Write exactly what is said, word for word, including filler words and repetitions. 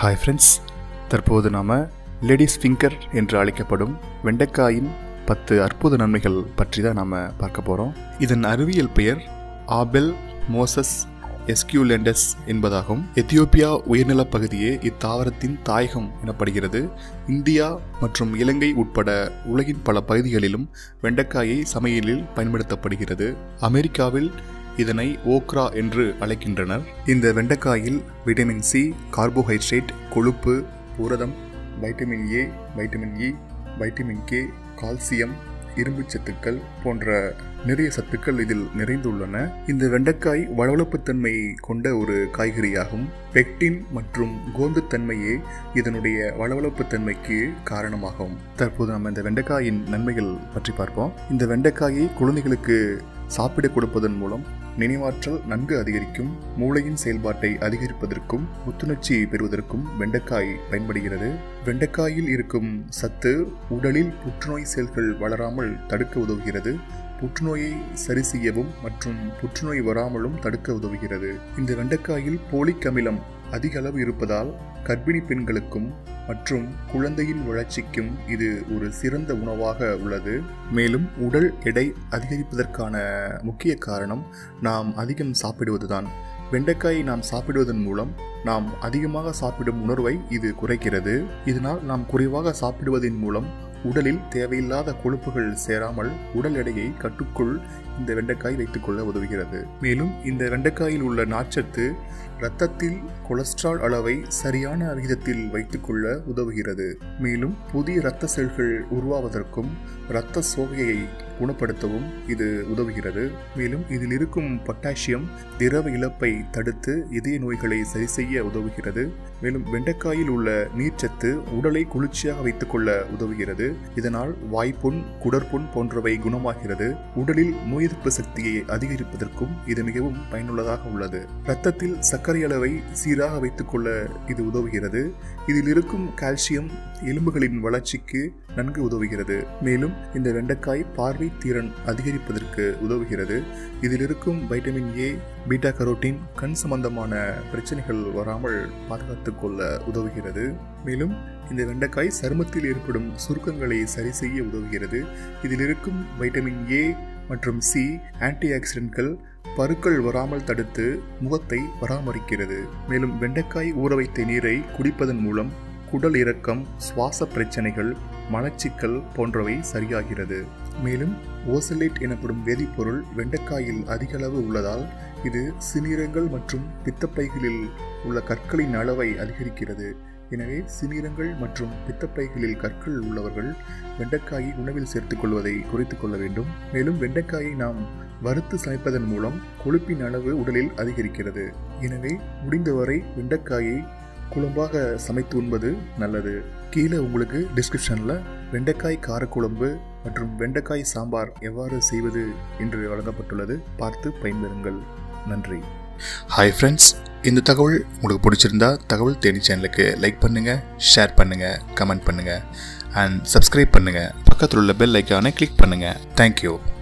Hi friends, தற்போது நாம் ladies finger என்று அழைக்கப்படும் வெண்டைக்காயின் பத்து அற்புத நன்மைகள் பற்றி தான் நாம் பார்க்க போகிறோம். இதன் அறிவியல் பெயர் ஆபெல் மோசஸ் எஸ்கியூலெண்டஸ் என்பதாகும். எத்தியோப்பியா உயர்நிலப் பகுதியே இத்தாவரத்தின் தாயகம் எனப்படுகிறது. இந்தியா மற்றும் இலங்கை உட்பட உலகின் பல பகுதிகளிலும் வெண்டைக்காயை சமையலில் பயன்படுத்தப்படுகிறது. அமெரிக்காவில் இதனை ஓக்ரா என்று அழைக்கின்றனர். இந்த வெண்டைக்காயில் விட்டமின் சி, கார்போஹைட்ரேட், கொழுப்பு, புரதம், vitamin A, vitamin E, vitamin K, calcium, இரும்பு சத்துக்கள் போன்ற நிறைய சத்துக்கள் இதில் நிறைந்துள்ளன. இந்த வெண்டைக்காய் வளவளப்புத்தன்மை கொண்ட ஒரு காய்கறியாகும். பெக்டின் மற்றும் கோந்துத்தன்மையே இதனுடைய வளவளப்புத்தன்மைக்கு காரணமாகும். தற்போது நம்ம இந்த வெண்டைக்காயின் நன்மைகள் பற்றி பார்ப்போம். இந்த வெண்டைக்காயை குழந்தைகளுக்கு சாப்பிட கொடுப்பதன் மூலம் நினைவாற்றல் நன்கு அதிகரிக்கும். மூளையின் செயல்பாட்டை அதிகரிப்பதற்கும் புத்துணர்ச்சி பெறுவதற்கும் வெண்டைக்காய் பயன்படுகிறது. வெண்டைக்காயில் இருக்கும் சத்து உடலில் புற்றுநோய் செல்கள் வளராமல் தடுக்க உதவுகிறது. புற்றுநோயை சரி செய்யவும் மற்றும் புற்றுநோய் வராமலும் தடுக்க உதவுகிறது. இந்த வெண்டைக்காயில் போலிக் அமிலம் அதிக அளவு இருப்பதால் கர்ப்பிணி பெண்களுக்கும் மற்றும் குழந்தையின் வளர்ச்சிக்கும் இது ஒரு சிறந்த உணவாக உள்ளது. மேலும் உடல் எடை அதிகரிப்பதற்கான முக்கிய காரணம் நாம் அதிகம் சாப்பிடுவதுதான். வெண்டைக்காயை நாம் சாப்பிடுவதன் மூலம் நாம் அதிகமாக சாப்பிடும் உணர்வை இது குறைக்கிறது. இதனால் நாம் குறைவாக சாப்பிடுவதன் மூலம் உடலில் தேவையில்லாத கொழுப்புகள் சேராமல் உடல் எடையை கட்டுக்குள் இந்த வெண்டைக்காய் வைத்துக் கொள்ள உதவுகிறது. மேலும் இந்த வெண்டைக்காயில் உள்ள நார்ச்சத்து இரத்தத்தில் கொலஸ்ட்ரால் அளவை சரியான விகிதத்தில் வைத்துக்கொள்ள உதவுகிறது. மேலும் புதிய இரத்த செல்கள் உருவாவதற்கும் இரத்த சோகையை குணப்படுத்தவும் இது உதவுகிறது. மேலும் இதில் இருக்கும் பொட்டாசியம் திரவ இழப்பை தடுத்து இதய நோய்களை சரி செய்ய உதவுகிறது. மேலும் வெண்டைக்காயில் உள்ள நீர்ச்சத்து உடலை குளிர்ச்சியாக வைத்துக் கொள்ள உதவுகிறது. இதனால் வாய்ப்புண், குடற்புண் போன்றவை குணமாகிறது. உடலில் நோய் எதிர்ப்பு சக்தியை அதிகரிப்பதற்கும் இது மிகவும் பயனுள்ளதாக உள்ளது. இரத்தத்தில் சர்க்கரை அளவை சீராக வைத்துக் கொள்ள இது உதவுகிறது. இதில் இருக்கும் கால்சியம் எலும்புகளின் வளர்ச்சிக்கு நன்கு உதவுகிறது. மேலும் இந்த வெண்டைக்காய் பார்வை திறன் அதிகரிப்பதற்கு உதவுகிறது. இதில் இருக்கும் வைட்டமின் ஏ, பீட்டா கரோட்டின் கண் சம்பந்தமான பிரச்சனைகள் வராமல் பாதுகாத்துக் கொள்ள உதவுகிறது. மேலும் இந்த வெண்டைக்காய் சருமத்தில் ஏற்படும் சுருக்கங்களை சரி செய்ய உதவுகிறது. இதில் இருக்கும் வைட்டமின் ஏ மற்றும் சி ஆன்டி ஆக்சிடென்ட்கள் பருக்கள் வராமல் தடுத்து முகத்தை பராமரிக்கிறது. மேலும் வெண்டைக்காய் ஊற வைத்த நீரை குடிப்பதன் மூலம் குடல் இறக்கம், சுவாச பிரச்சனைகள், மலச்சிக்கல் போன்றவை சரியாகிறது. மேலும் ஓசலேட் எனப்படும் வேதிப்பொருள் வெண்டைக்காயில் அதிக அளவு உள்ளதால் இது சிறுநீரகங்கள் மற்றும் பித்தப்பைகளில் உள்ள கற்களின் அளவை அதிகரிக்கிறது. எனவே சிறுநீரகங்கள் மற்றும் பித்தப்பைகளில் கற்கள் உள்ளவர்கள் வெண்டைக்காயை உணவில் சேர்த்துக் கொள்வதை குறைத்துக் கொள்ள வேண்டும். மேலும் வெண்டைக்காயை நாம் வறுத்து சமைப்பதன் மூலம் கொழுப்பின் அளவு உடலில் அதிகரிக்கிறது. எனவே முடிந்தவரை வெண்டைக்காயை குழம்பாக சமைத்து உண்பது நல்லது. கீழே உங்களுக்கு டிஸ்கிரிப்ஷனில் வெண்டைக்காய் காரக்குழம்பு மற்றும் வெண்டைக்காய் சாம்பார் எவ்வாறு செய்வது என்று வழங்கப்பட்டுள்ளது. பார்த்து பயன்பெறுங்கள். நன்றி. ஹாய் ஃப்ரெண்ட்ஸ், இந்த தகவல் உங்களுக்கு பிடிச்சிருந்தா தகவல் தேடி சேனலுக்கு லைக் பண்ணுங்கள், ஷேர் பண்ணுங்கள், கமெண்ட் பண்ணுங்கள் அண்ட் சப்ஸ்கிரைப் பண்ணுங்கள். பக்கத்தில் உள்ள பெல் ஐக்கானை கிளிக் பண்ணுங்கள். தேங்க்யூ.